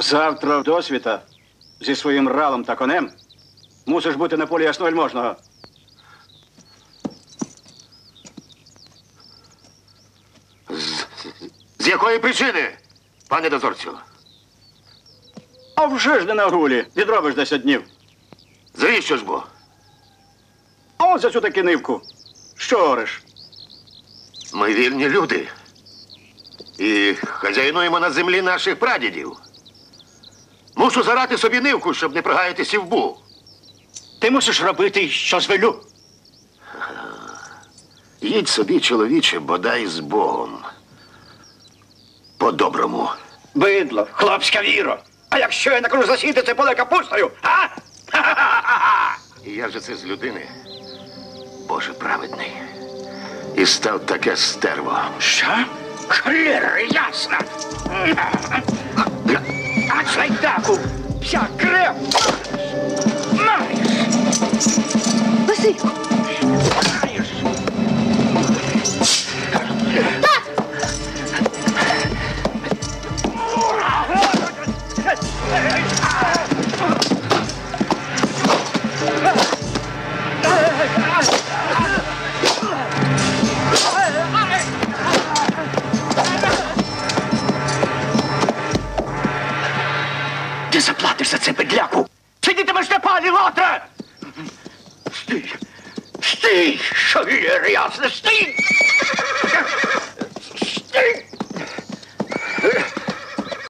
Завтра досвіта зі своїм ралом та конем мусиш бути на полі Ясновельможного. З якої причини, пане дозорцю? А вже ж не на гулі. Відробиш 10 днів. Завіщо ж бо? А от за цю таки нивку. Що ореш? Ми вільні люди. І хазяйнуємо на землі наших прадідів. Мушу зарати собі нивку, щоб не прогаяти сівбу. Ти мусиш робити, що звелю. Їдь собі, чоловіче, бодай з Богом. По-доброму. Бидло, хлопська віро. А якщо я накажу засіяти це поле капустою, а? І я же це з людини, Боже праведний. І став таке стерво. Що? Хлєр, ясно. А чайдаку, вся крев. Маєш. Васильку! Маєш. Ти заплатиш за це, бедляку! Сидітимеш на палі, лотре! Стій! Стій! Шовір, ясне, стій! Стій!